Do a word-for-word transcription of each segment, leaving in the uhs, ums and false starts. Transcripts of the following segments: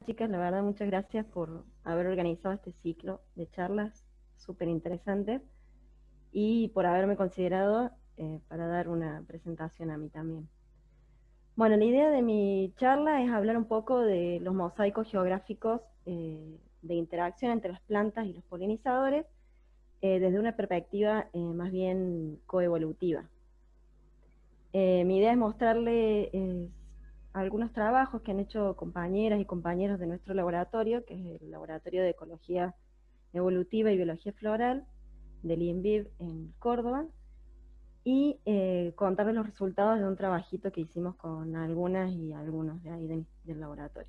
chicas, la verdad muchas gracias por haber organizado este ciclo de charlas súper interesantes y por haberme considerado eh, para dar una presentación a mí también. Bueno, la idea de mi charla es hablar un poco de los mosaicos geográficos eh, de interacción entre las plantas y los polinizadores eh, desde una perspectiva eh, más bien coevolutiva. Eh, mi idea es mostrarle eh, algunos trabajos que han hecho compañeras y compañeros de nuestro laboratorio, que es el Laboratorio de Ecología Evolutiva y Biología Floral del I N V I V en Córdoba, y eh, contarles los resultados de un trabajito que hicimos con algunas y algunos de ahí de, del laboratorio.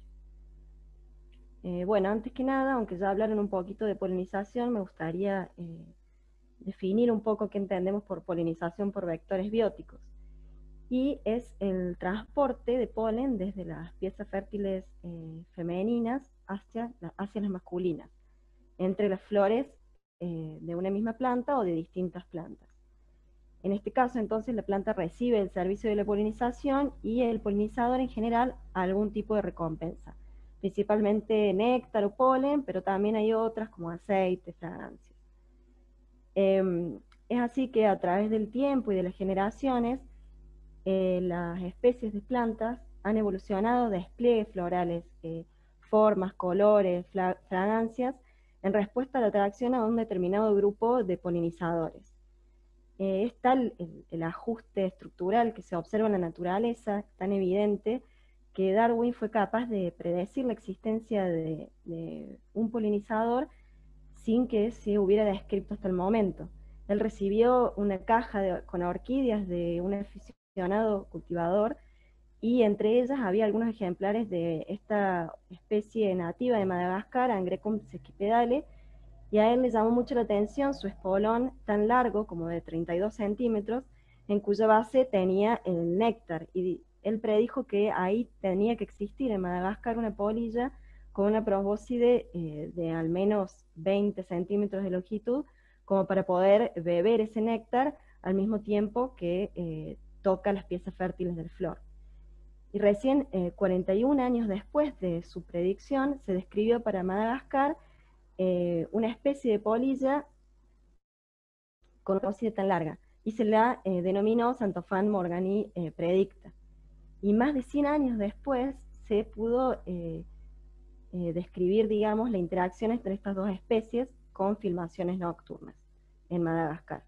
Eh, bueno, antes que nada, aunque ya hablaron un poquito de polinización, me gustaría eh, definir un poco qué entendemos por polinización por vectores bióticos. Y es el transporte de polen desde las piezas fértiles eh, femeninas hacia, la, hacia las masculinas, entre las flores eh, de una misma planta o de distintas plantas. En este caso, entonces, la planta recibe el servicio de la polinización y el polinizador en general algún tipo de recompensa, principalmente néctar o polen, pero también hay otras como aceite, fragancias. Eh, es así que a través del tiempo y de las generaciones, eh, las especies de plantas han evolucionado despliegues florales, eh, formas, colores, fragancias, en respuesta a la atracción a un determinado grupo de polinizadores. Eh, es tal el, el ajuste estructural que se observa en la naturaleza, tan evidente, que Darwin fue capaz de predecir la existencia de, de un polinizador sin que se hubiera descrito hasta el momento. Él recibió una caja de, con orquídeas de un aficionado cultivador, y entre ellas había algunos ejemplares de esta especie nativa de Madagascar, Angrecum sesquipedale, y a él le llamó mucho la atención su espolón tan largo, como de treinta y dos centímetros, en cuya base tenía el néctar, y él predijo que ahí tenía que existir en Madagascar una polilla con una probóscide eh, de al menos veinte centímetros de longitud, como para poder beber ese néctar al mismo tiempo que eh, toca las piezas fértiles del flor. Y recién, eh, cuarenta y un años después de su predicción, se describió para Madagascar eh, una especie de polilla con una óside tan larga, y se la eh, denominó Xanthophan morgani eh, predicta. Y más de cien años después se pudo eh, eh, describir, digamos, la interacción entre estas dos especies con filmaciones nocturnas en Madagascar.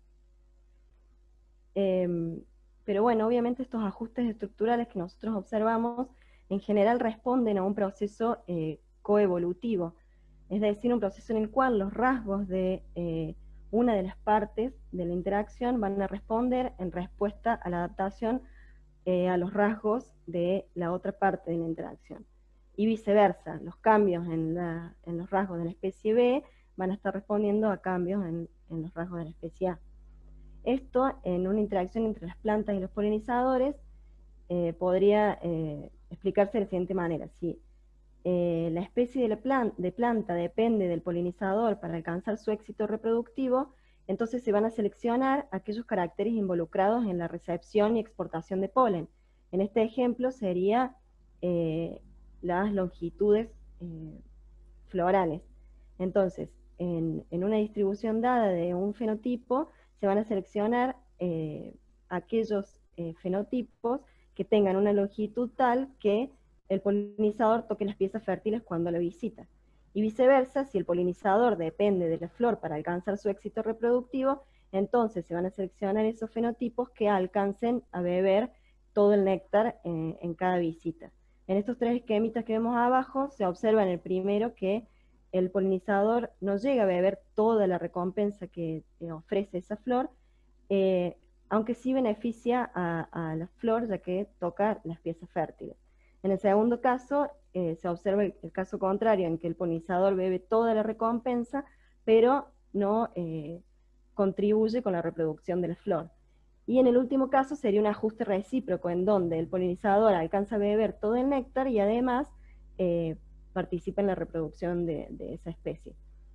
Eh, pero bueno, obviamente estos ajustes estructurales que nosotros observamos en general responden a un proceso eh, coevolutivo, es decir, un proceso en el cual los rasgos de eh, una de las partes de la interacción van a responder en respuesta a la adaptación eh, a los rasgos de la otra parte de la interacción. Y viceversa, los cambios en, la, en los rasgos de la especie B van a estar respondiendo a cambios en, en los rasgos de la especie A. Esto, en una interacción entre las plantas y los polinizadores, eh, podría eh, explicarse de la siguiente manera. Si eh, la especie de, la plan de planta depende del polinizador para alcanzar su éxito reproductivo, entonces se van a seleccionar aquellos caracteres involucrados en la recepción y exportación de polen. En este ejemplo sería eh, las longitudes eh, florales. Entonces, en, en, una distribución dada de un fenotipo, se van a seleccionar eh, aquellos eh, fenotipos que tengan una longitud tal que el polinizador toque las piezas fértiles cuando la visita. Y viceversa, si el polinizador depende de la flor para alcanzar su éxito reproductivo, entonces se van a seleccionar esos fenotipos que alcancen a beber todo el néctar en, en cada visita. En estos tres esquemitas que vemos abajo, se observa en el primero que el polinizador no llega a beber toda la recompensa que eh, ofrece esa flor, eh, aunque sí beneficia a, a la flor, ya que toca las piezas fértiles. En el segundo caso, eh, se observa el, el caso contrario, en que el polinizador bebe toda la recompensa, pero no eh, contribuye con la reproducción de la flor. Y en el último caso sería un ajuste recíproco, en donde el polinizador alcanza a beber todo el néctar y además eh, participa en la reproducción de, de esa especie.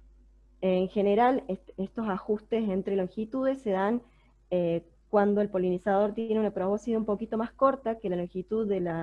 En general, est estos ajustes entre longitudes se dan eh, cuando el polinizador tiene una probóscide un poquito más corta que la longitud de la,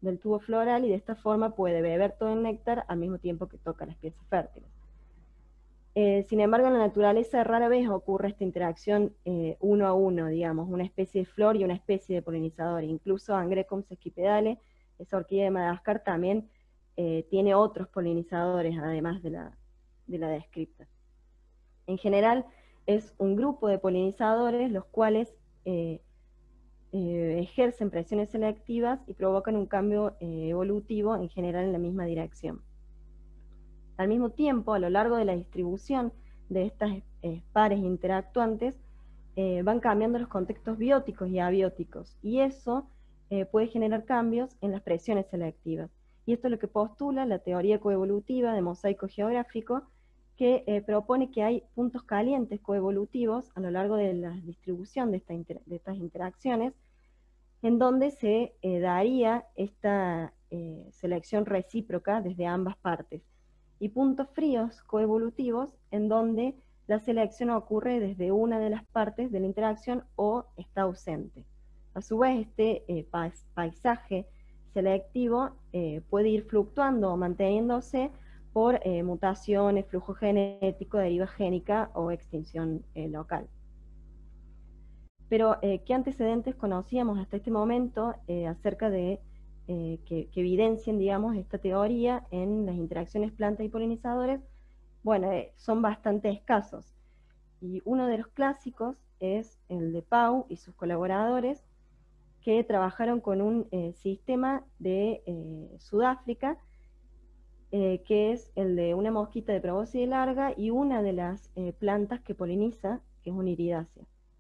del tubo floral y de esta forma puede beber todo el néctar al mismo tiempo que toca las piezas fértiles. Eh, sin embargo, en la naturaleza rara vez ocurre esta interacción eh, uno a uno, digamos, una especie de flor y una especie de polinizador. Incluso Angrecum sesquipedale, esa orquídea de Madagascar, también eh, tiene otros polinizadores, además de la, de la descripta. En general, es un grupo de polinizadores los cuales eh, eh, ejercen presiones selectivas y provocan un cambio eh, evolutivo, en general en la misma dirección. Al mismo tiempo, a lo largo de la distribución de estas eh, pares interactuantes, eh, van cambiando los contextos bióticos y abióticos, y eso eh, puede generar cambios en las presiones selectivas. Y esto es lo que postula la teoría coevolutiva de mosaico geográfico, que eh, propone que hay puntos calientes coevolutivos a lo largo de la distribución de, esta inter de estas interacciones, en donde se eh, daría esta eh, selección recíproca desde ambas partes, y puntos fríos coevolutivos en donde la selección ocurre desde una de las partes de la interacción o está ausente. A su vez, este eh, paisaje selectivo eh, puede ir fluctuando o manteniéndose por eh, mutaciones, flujo genético, deriva génica o extinción eh, local. Pero, eh, ¿qué antecedentes conocíamos hasta este momento eh, acerca de eh, que, que evidencien, digamos, esta teoría en las interacciones planta y polinizadores? Bueno, eh, son bastante escasos. Y uno de los clásicos es el de Pau y sus colaboradores, que trabajaron con un eh, sistema de eh, Sudáfrica, eh, que es el de una mosquita de probóscide larga y una de las eh, plantas que poliniza, que es una iridácea.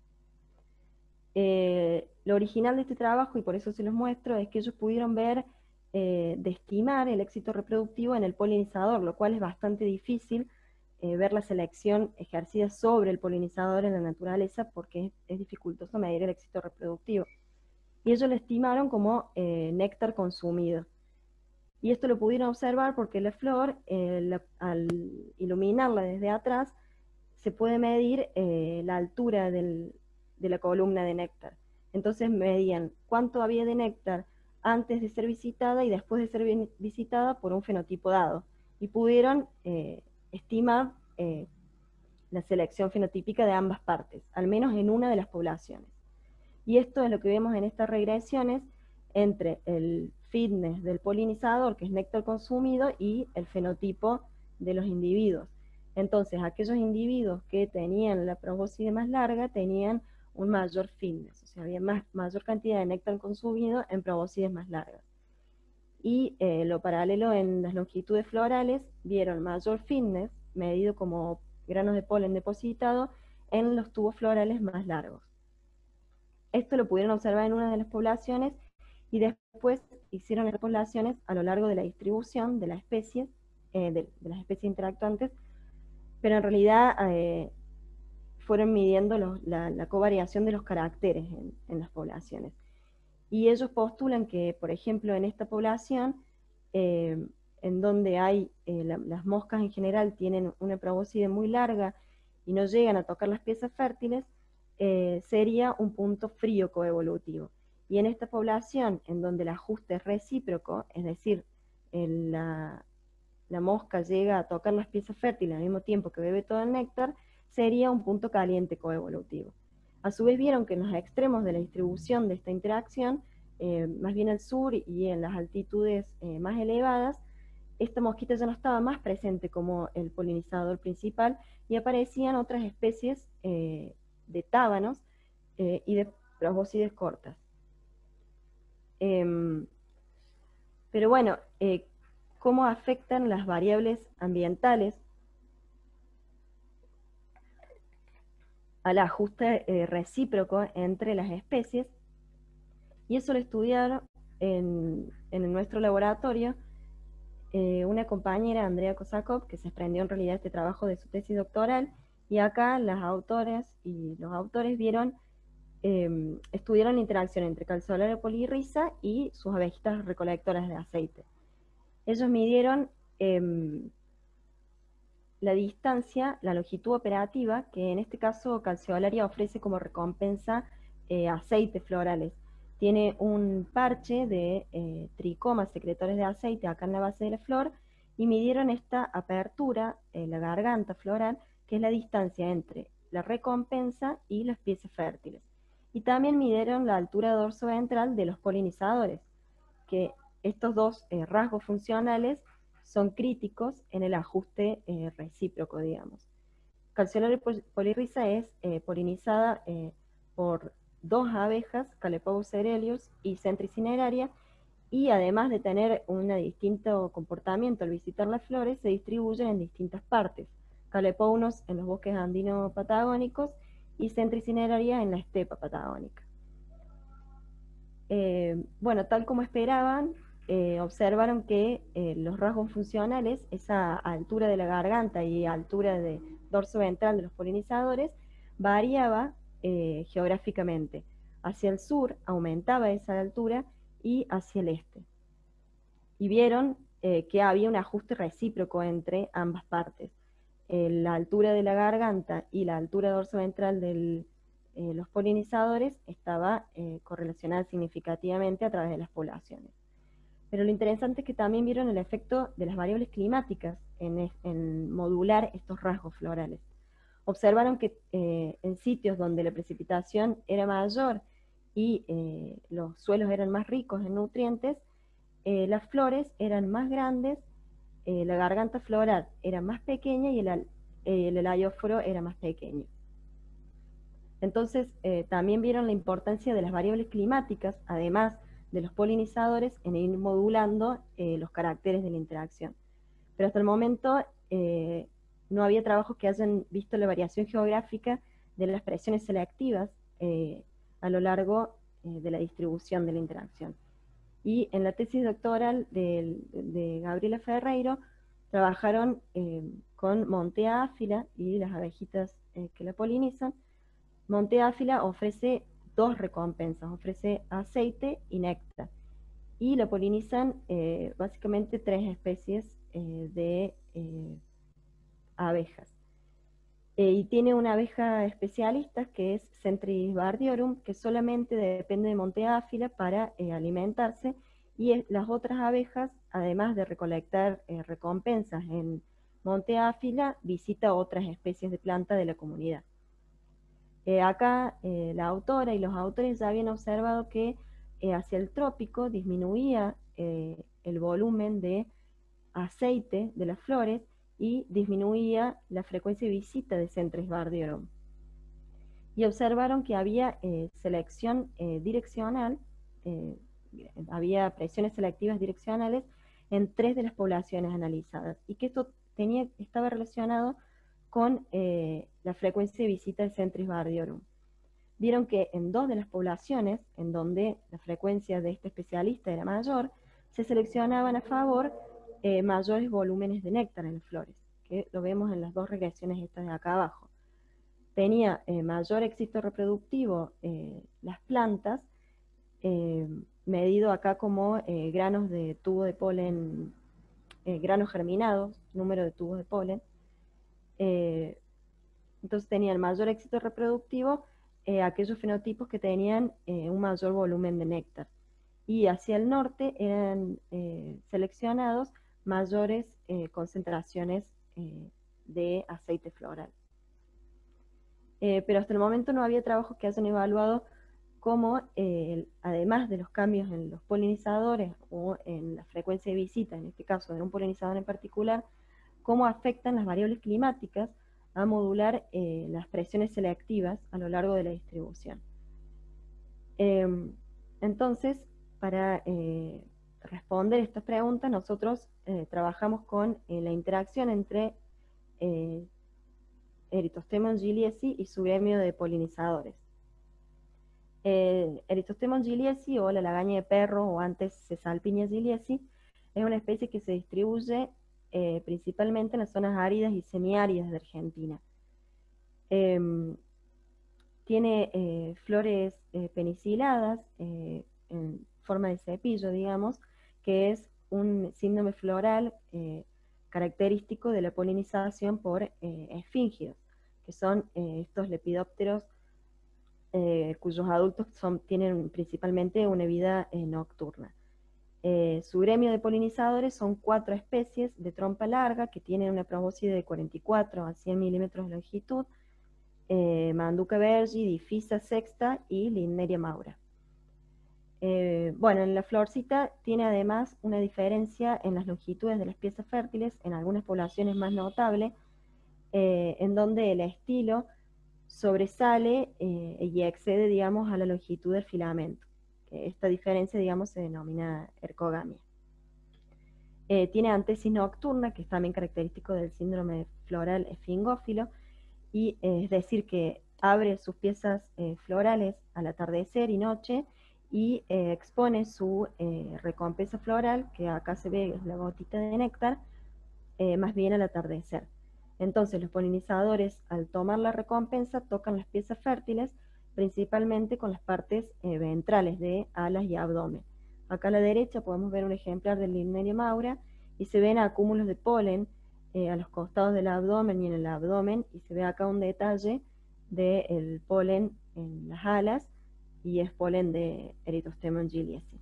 Eh, lo original de este trabajo, y por eso se los muestro, es que ellos pudieron ver, eh, de estimar el éxito reproductivo en el polinizador, lo cual es bastante difícil eh, ver la selección ejercida sobre el polinizador en la naturaleza, porque es, es dificultoso medir el éxito reproductivo. Y ellos lo estimaron como eh, néctar consumido. Y esto lo pudieron observar porque la flor, eh, la, al iluminarla desde atrás, se puede medir eh, la altura del, de la columna de néctar. Entonces medían cuánto había de néctar antes de ser visitada y después de ser visitada por un fenotipo dado. Y pudieron eh, estimar eh, la selección fenotípica de ambas partes, al menos en una de las poblaciones. Y esto es lo que vemos en estas regresiones entre el fitness del polinizador, que es néctar consumido, y el fenotipo de los individuos. Entonces, aquellos individuos que tenían la probóscide más larga tenían un mayor fitness, o sea, había más, mayor cantidad de néctar consumido en probóscides más largas. Y eh, lo paralelo en las longitudes florales, vieron mayor fitness, medido como granos de polen depositado, en los tubos florales más largos. Esto lo pudieron observar en una de las poblaciones y después hicieron las poblaciones a lo largo de la distribución de las especies, eh, de, de las especies interactuantes, pero en realidad eh, fueron midiendo los, la, la covariación de los caracteres en, en las poblaciones. Y ellos postulan que, por ejemplo, en esta población, eh, en donde hay, eh, la, las moscas en general tienen una probóscide muy larga y no llegan a tocar las piezas fértiles, eh, sería un punto frío coevolutivo. Y en esta población, en donde el ajuste es recíproco, es decir, en la, la mosca llega a tocar las piezas fértiles al mismo tiempo que bebe todo el néctar, sería un punto caliente coevolutivo. A su vez vieron que en los extremos de la distribución de esta interacción, eh, más bien al sur y en las altitudes eh, más elevadas, esta mosquita ya no estaba más presente como el polinizador principal y aparecían otras especies eh, de tábanos eh, y de probóscides cortas. Eh, pero bueno, eh, ¿cómo afectan las variables ambientales al ajuste eh, recíproco entre las especies? Y eso lo estudiaron en, en nuestro laboratorio eh, una compañera, Andrea Kosakov, que se desprendió en realidad este trabajo de su tesis doctoral, y acá las autoras y los autores vieron, eh, estudiaron la interacción entre calceolaria polirriza y sus abejitas recolectoras de aceite. Ellos midieron eh, la distancia, la longitud operativa, que en este caso calceolaria ofrece como recompensa eh, aceites florales. tiene un parche de eh, tricomas secretores de aceite acá en la base de la flor, y midieron esta apertura, eh, la garganta floral, que es la distancia entre la recompensa y las piezas fértiles. Y también midieron la altura dorsoventral de los polinizadores, que estos dos eh, rasgos funcionales son críticos en el ajuste eh, recíproco, digamos. Calceolaria polirriza es eh, polinizada eh, por dos abejas, Calepogus cerelius y Centricineraria, y además de tener un distinto comportamiento al visitar las flores, se distribuyen en distintas partes. Calepogus en los bosques andino-patagónicos y Centricineraria en la estepa patagónica. Eh, bueno, tal como esperaban, eh, observaron que eh, los rasgos funcionales, esa altura de la garganta y altura de dorso ventral de los polinizadores, variaba eh, geográficamente. Hacia el sur aumentaba esa altura y hacia el este. Y vieron eh, que había un ajuste recíproco entre ambas partes. Eh, la altura de la garganta y la altura dorsoventral de eh, los polinizadores estaba eh, correlacionada significativamente a través de las poblaciones. Pero lo interesante es que también vieron el efecto de las variables climáticas en, en modular estos rasgos florales. Observaron que eh, en sitios donde la precipitación era mayor y eh, los suelos eran más ricos en nutrientes, eh, las flores eran más grandes, eh, la garganta floral era más pequeña y el, eh, el helaióforo era más pequeño. Entonces, eh, también vieron la importancia de las variables climáticas, además de los polinizadores, en ir modulando eh, los caracteres de la interacción. Pero hasta el momento eh, no había trabajos que hayan visto la variación geográfica de las presiones selectivas eh, a lo largo eh, de la distribución de la interacción. Y en la tesis doctoral de, de Gabriela Ferreiro, trabajaron eh, con Montea áfila y las abejitas eh, que la polinizan. Montea áfila ofrece dos recompensas, ofrece aceite y néctar. Y la polinizan eh, básicamente tres especies eh, de eh, abejas. Eh, y tiene una abeja especialista que es Centris bardiorum, que solamente depende de Montea áfila para eh, alimentarse, y es, las otras abejas, además de recolectar eh, recompensas en Montea áfila, visita otras especies de planta de la comunidad. Eh, acá eh, la autora y los autores ya habían observado que eh, hacia el trópico disminuía eh, el volumen de aceite de las flores y disminuía la frecuencia de visita de Centris bardiorum. Y observaron que había eh, selección eh, direccional, eh, había presiones selectivas direccionales en tres de las poblaciones analizadas, y que esto tenía, estaba relacionado con eh, la frecuencia de visita de Centris bardiorum. Vieron que en dos de las poblaciones, en donde la frecuencia de este especialista era mayor, se seleccionaban a favor eh, mayores volúmenes de néctar en las flores, que lo vemos en las dos regresiones estas de acá abajo. Tenía eh, mayor éxito reproductivo eh, las plantas, eh, medido acá como eh, granos de tubo de polen, eh, granos germinados, número de tubos de polen. Eh, entonces tenían mayor éxito reproductivo eh, aquellos fenotipos que tenían eh, un mayor volumen de néctar. Y hacia el norte eran eh, seleccionados mayores eh, concentraciones eh, de aceite floral. Eh, pero hasta el momento no había trabajos que hayan evaluado cómo, eh, además de los cambios en los polinizadores o en la frecuencia de visita, en este caso de un polinizador en particular, cómo afectan las variables climáticas a modular eh, las presiones selectivas a lo largo de la distribución. Eh, entonces, para eh, responder estas preguntas, nosotros eh, trabajamos con eh, la interacción entre eh, Erythostemon giliesi y su gremio de polinizadores. Eh, Erythostemon giliesi, o la lagaña de perro, o antes Cesalpinia giliesi, es una especie que se distribuye eh, principalmente en las zonas áridas y semiáridas de Argentina. Eh, tiene eh, flores eh, peniciladas eh, en forma de cepillo, digamos, que es un síndrome floral eh, característico de la polinización por eh, esfíngidos, que son eh, estos lepidópteros eh, cuyos adultos son, tienen principalmente una vida eh, nocturna. Eh, su gremio de polinizadores son cuatro especies de trompa larga que tienen una probóscide de cuarenta y cuatro a cien milímetros de longitud, eh, Manduca vergi, Difisa sexta y Lindneria maura. Eh, bueno, en la florcita tiene además una diferencia en las longitudes de las piezas fértiles, en algunas poblaciones más notable, eh, en donde el estilo sobresale eh, y excede, digamos, a la longitud del filamento. Esta diferencia, digamos, se denomina ercogamia. Eh, tiene antesis nocturna, que es también característico del síndrome floral esfingófilo, y eh, es decir, que abre sus piezas eh, florales al atardecer y noche, y eh, expone su eh, recompensa floral, que acá se ve es la gotita de néctar, eh, más bien al atardecer. Entonces los polinizadores, al tomar la recompensa, tocan las piezas fértiles, principalmente con las partes eh, ventrales de alas y abdomen. Acá a la derecha podemos ver un ejemplar del Lindneria maura, y se ven acúmulos de polen eh, a los costados del abdomen y en el abdomen, y se ve acá un detalle del polen en las alas, y es polen de Erythrostemon giliesi.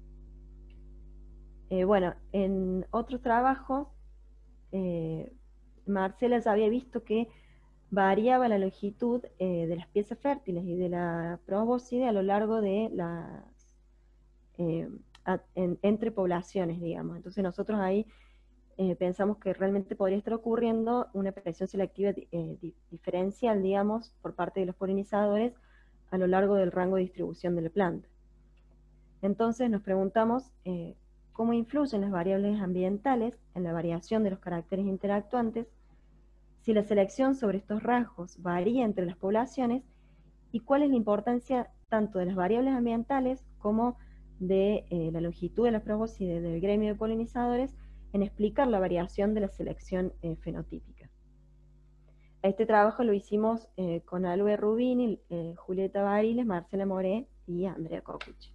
Eh, bueno, en otros trabajos, eh, Marcela ya había visto que variaba la longitud eh, de las piezas fértiles y de la probóscide a lo largo de las, eh, a, en, entre poblaciones, digamos. Entonces nosotros ahí eh, pensamos que realmente podría estar ocurriendo una presión selectiva eh, di diferencial, digamos, por parte de los polinizadores a lo largo del rango de distribución de la planta. Entonces nos preguntamos eh, cómo influyen las variables ambientales en la variación de los caracteres interactuantes, si la selección sobre estos rasgos varía entre las poblaciones, y cuál es la importancia tanto de las variables ambientales como de eh, la longitud de la probóscide del gremio de polinizadores en explicar la variación de la selección eh, fenotípica. Este trabajo lo hicimos eh, con Alve Rubini, eh, Julieta Bariles, Marcela Moré y Andrea Cocucci.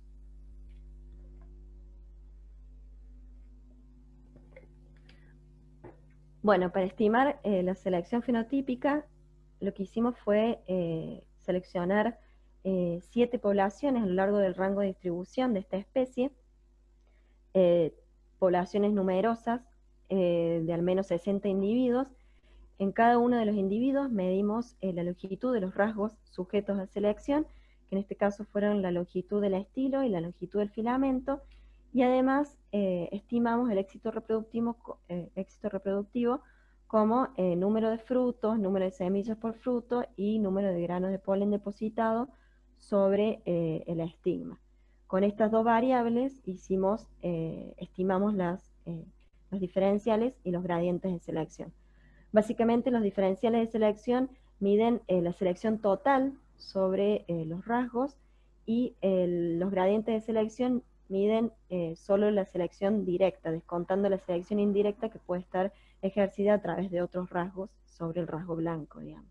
Bueno, para estimar eh, la selección fenotípica, lo que hicimos fue eh, seleccionar eh, siete poblaciones a lo largo del rango de distribución de esta especie, eh, poblaciones numerosas eh, de al menos sesenta individuos. En cada uno de los individuos medimos eh, la longitud de los rasgos sujetos a selección, que en este caso fueron la longitud del estilo y la longitud del filamento, y además eh, estimamos el éxito reproductivo, eh, éxito reproductivo como eh, número de frutos, número de semillas por fruto y número de granos de polen depositado sobre eh, el estigma. Con estas dos variables hicimos, eh, estimamos las, eh, los diferenciales y los gradientes de selección. Básicamente los diferenciales de selección miden eh, la selección total sobre eh, los rasgos, y eh, los gradientes de selección miden eh, solo la selección directa, descontando la selección indirecta que puede estar ejercida a través de otros rasgos sobre el rasgo blanco, digamos.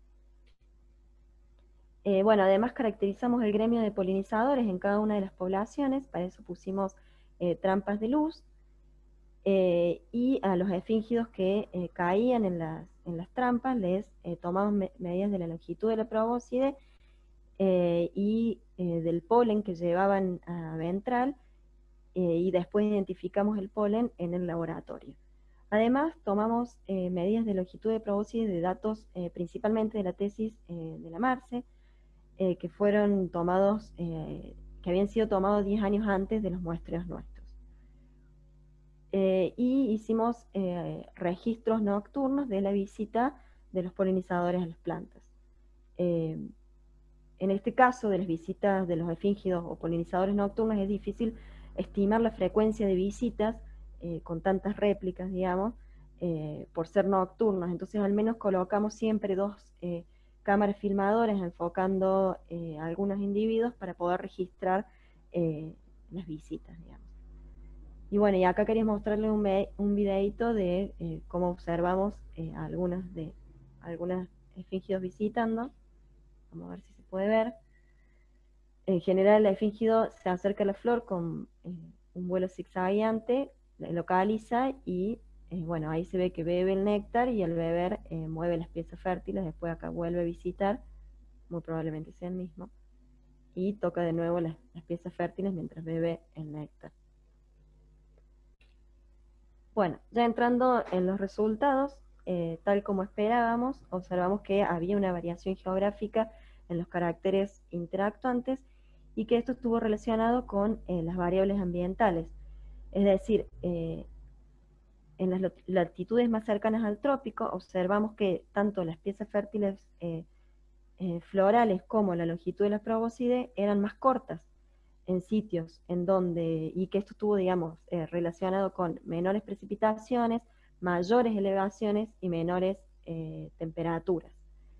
Eh, bueno, además caracterizamos el gremio de polinizadores en cada una de las poblaciones, para eso pusimos eh, trampas de luz, eh, y a los efíngidos que eh, caían en las, en las trampas les eh, tomamos me medidas de la longitud de la probóscide eh, y eh, del polen que llevaban a ventral, eh, y después identificamos el polen en el laboratorio. Además, tomamos eh, medidas de longitud de probóscide de datos eh, principalmente de la tesis eh, de la Marce, eh, que fueron tomados, eh, que habían sido tomados diez años antes de los muestreos nuestros. Eh, y hicimos eh, registros nocturnos de la visita de los polinizadores a las plantas. Eh, en este caso, de las visitas de los efíngidos o polinizadores nocturnos, es difícil estimar la frecuencia de visitas eh, con tantas réplicas, digamos, eh, por ser nocturnos. Entonces, al menos colocamos siempre dos eh, cámaras filmadoras enfocando eh, a algunos individuos para poder registrar eh, las visitas, digamos. Y bueno, y acá quería mostrarles un, un videito de eh, cómo observamos eh, algunas de algunas efíngidos visitando. Vamos a ver si se puede ver. En general, el efíngido se acerca a la flor con eh, un vuelo zigzagueante, la localiza y eh, bueno, ahí se ve que bebe el néctar, y al beber eh, mueve las piezas fértiles. Después acá vuelve a visitar, muy probablemente sea el mismo, y toca de nuevo las, las piezas fértiles mientras bebe el néctar. Bueno, ya entrando en los resultados, eh, tal como esperábamos, observamos que había una variación geográfica en los caracteres interactuantes y que esto estuvo relacionado con eh, las variables ambientales. Es decir, eh, en las latitudes más cercanas al trópico observamos que tanto las piezas fértiles eh, eh, florales como la longitud de la probóscide eran más cortas en sitios en donde, y que esto estuvo, digamos, eh, relacionado con menores precipitaciones, mayores elevaciones y menores eh, temperaturas.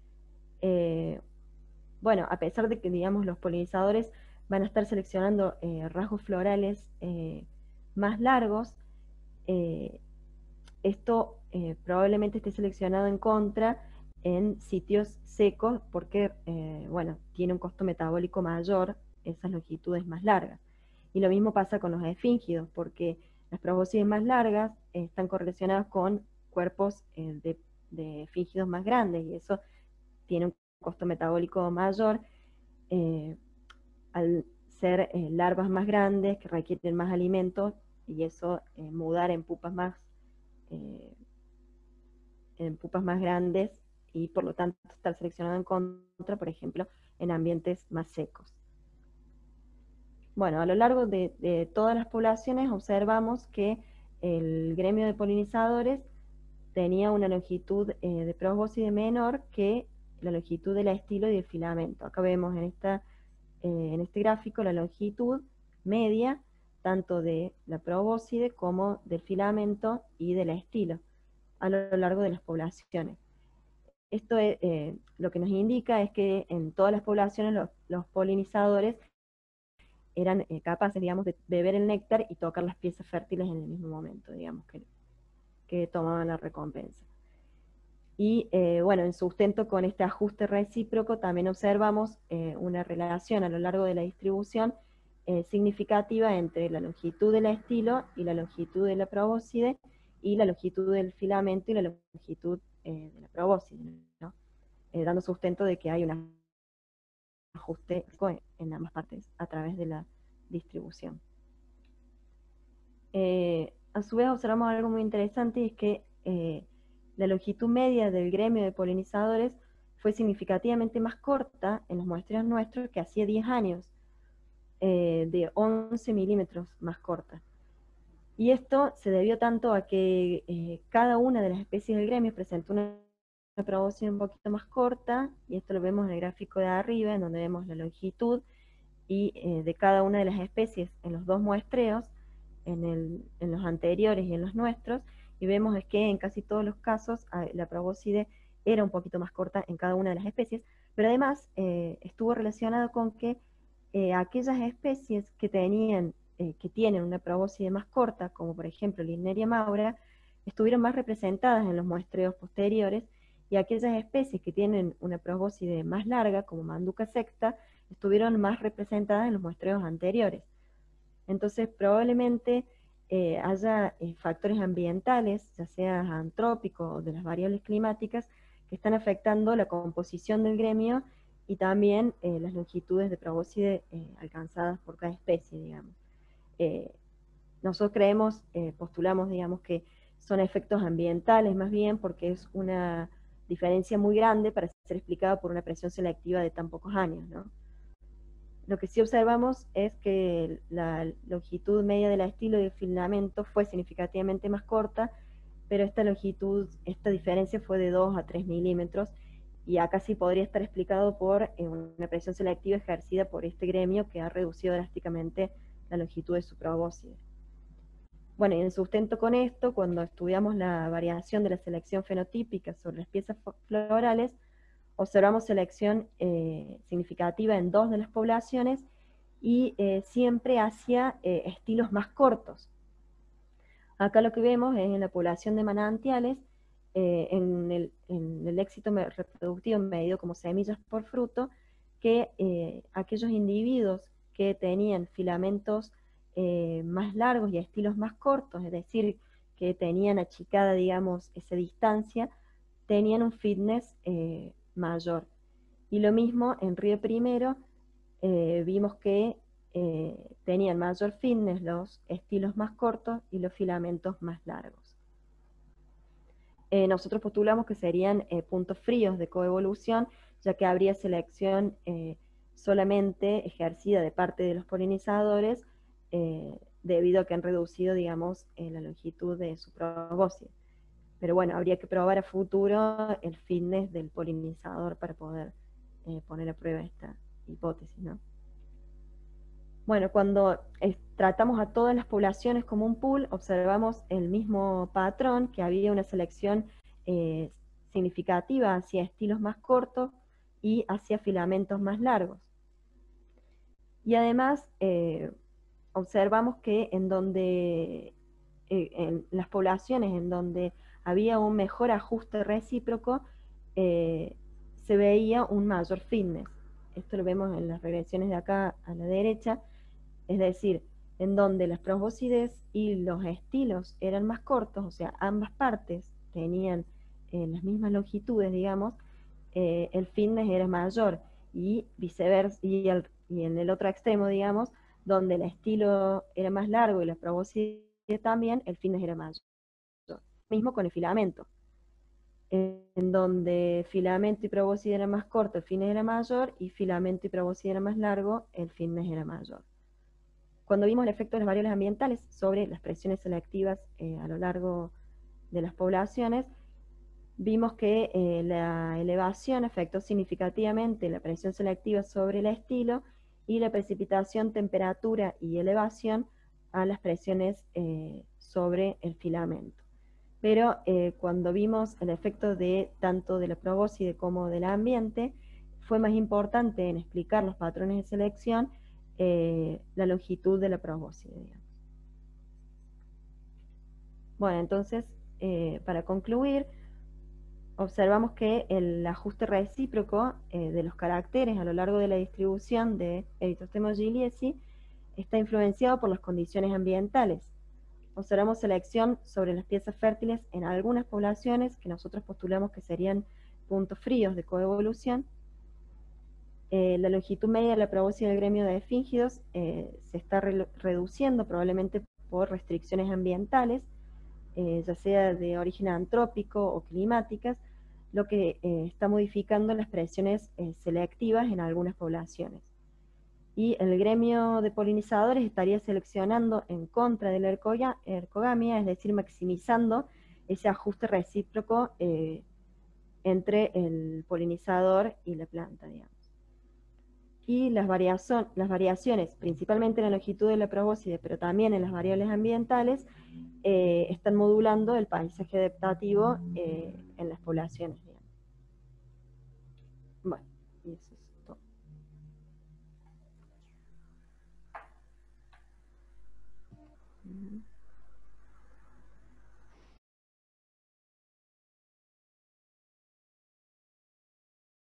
Eh, bueno, a pesar de que, digamos, los polinizadores van a estar seleccionando eh, rasgos florales eh, más largos, eh, esto eh, probablemente esté seleccionado en contra en sitios secos porque, eh, bueno, tiene un costo metabólico mayor esas longitudes más largas. Y lo mismo pasa con los esfíngidos, porque las probóscides más largas eh, están correlacionadas con cuerpos eh, de, de esfíngidos más grandes, y eso tiene un costo metabólico mayor eh, al ser eh, larvas más grandes que requieren más alimentos, y eso eh, mudar en pupas más eh, en pupas más grandes, y por lo tanto estar seleccionado en contra, por ejemplo, en ambientes más secos. Bueno, a lo largo de, de todas las poblaciones observamos que el gremio de polinizadores tenía una longitud eh, de probóscide menor que la longitud del estilo y del filamento. Acá vemos en, esta, eh, en este gráfico la longitud media tanto de la probóscide como del filamento y del estilo a lo largo de las poblaciones. Esto es, eh, lo que nos indica es que en todas las poblaciones los, los polinizadores eran eh, capaces, digamos, de beber el néctar y tocar las piezas fértiles en el mismo momento, digamos, que, que tomaban la recompensa. Y eh, bueno, en sustento con este ajuste recíproco también observamos eh, una relación a lo largo de la distribución eh, significativa entre la longitud del estilo y la longitud de la probóscide, y la longitud del filamento y la longitud eh, de la probóscide, ¿no? Eh, dando sustento de que hay un ajuste en ambas partes a través de la distribución. Eh, a su vez observamos algo muy interesante, y es que eh, la longitud media del gremio de polinizadores fue significativamente más corta en los muestreos nuestros que hacía diez años, eh, de once milímetros más corta. Y esto se debió tanto a que eh, cada una de las especies del gremio presentó una, una probóscide un poquito más corta, y esto lo vemos en el gráfico de arriba, en donde vemos la longitud y eh, de cada una de las especies en los dos muestreos, en, el, en los anteriores y en los nuestros, y vemos es que en casi todos los casos la probóscide era un poquito más corta en cada una de las especies, pero además eh, estuvo relacionado con que eh, aquellas especies que tenían eh, que tienen una probóscide más corta, como por ejemplo Lindneria maura, estuvieron más representadas en los muestreos posteriores, y aquellas especies que tienen una probóscide más larga, como Manduca sexta, estuvieron más representadas en los muestreos anteriores. Entonces probablemente eh, haya eh, factores ambientales, ya sea antrópicos o de las variables climáticas, que están afectando la composición del gremio y también eh, las longitudes de probóscide eh, alcanzadas por cada especie, digamos. Eh, nosotros creemos, eh, postulamos, digamos, que son efectos ambientales más bien, porque es una diferencia muy grande para ser explicada por una presión selectiva de tan pocos años, ¿no? Lo que sí observamos es que la longitud media del estilo y del filamento fue significativamente más corta, pero esta longitud, esta diferencia fue de dos a tres milímetros, y acá sí podría estar explicado por eh, una presión selectiva ejercida por este gremio, que ha reducido drásticamente la longitud de su probóscide. Bueno, y en sustento con esto, cuando estudiamos la variación de la selección fenotípica sobre las piezas florales, observamos selección eh, significativa en dos de las poblaciones, y eh, siempre hacia eh, estilos más cortos. Acá lo que vemos es en la población de manantiales, eh, en, el, en, el, éxito reproductivo medido como semillas por fruto, que eh, aquellos individuos que tenían filamentos eh, más largos y estilos más cortos, es decir, que tenían achicada, digamos, esa distancia, tenían un fitness eh, mayor. Y lo mismo en Río Primero, eh, vimos que eh, tenían mayor fitness los estilos más cortos y los filamentos más largos. Eh, nosotros postulamos que serían eh, puntos fríos de coevolución, ya que habría selección eh, solamente ejercida de parte de los polinizadores, eh, debido a que han reducido, digamos, eh, la longitud de su probóscide. Pero bueno, habría que probar a futuro el fitness del polinizador para poder eh, poner a prueba esta hipótesis, ¿no? Bueno, cuando eh, tratamos a todas las poblaciones como un pool, observamos el mismo patrón, que había una selección eh, significativa hacia estilos más cortos y hacia filamentos más largos. Y además, eh, observamos que en donde, eh, en las poblaciones en donde había un mejor ajuste recíproco, eh, se veía un mayor fitness. Esto lo vemos en las regresiones de acá a la derecha, es decir, en donde las probóscides y los estilos eran más cortos, o sea, ambas partes tenían eh, las mismas longitudes, digamos, eh, el fitness era mayor, y viceversa, y, el, y en el otro extremo, digamos, donde el estilo era más largo y la probóscide también, el fitness era mayor. Mismo con el filamento, en donde filamento y probóscide era más corto, el fitness era mayor, y filamento y probóscide era más largo, el fitness era mayor. Cuando vimos el efecto de las variables ambientales sobre las presiones selectivas eh, a lo largo de las poblaciones, vimos que eh, la elevación afectó significativamente la presión selectiva sobre el estilo, y la precipitación, temperatura y elevación a las presiones eh, sobre el filamento. Pero eh, cuando vimos el efecto de tanto de la probóscide como del ambiente, fue más importante en explicar los patrones de selección eh, la longitud de la probóscide, digamos. Bueno, entonces, eh, para concluir, observamos que el ajuste recíproco eh, de los caracteres a lo largo de la distribución de Erythrostema giliesi está influenciado por las condiciones ambientales. Observamos selección sobre las piezas fértiles en algunas poblaciones que nosotros postulamos que serían puntos fríos de coevolución. Eh, la longitud media de la probóscide del gremio de efíngidos eh, se está re reduciendo probablemente por restricciones ambientales, eh, ya sea de origen antrópico o climáticas, lo que eh, está modificando las presiones eh, selectivas en algunas poblaciones. Y el gremio de polinizadores estaría seleccionando en contra de la ercogamia, es decir, maximizando ese ajuste recíproco eh, entre el polinizador y la planta, digamos. Y las, variación, las variaciones, principalmente en la longitud de la probóscide, pero también en las variables ambientales, eh, están modulando el paisaje adaptativo eh, en las poblaciones, digamos. Bueno, y eso es todo. Mm-hmm.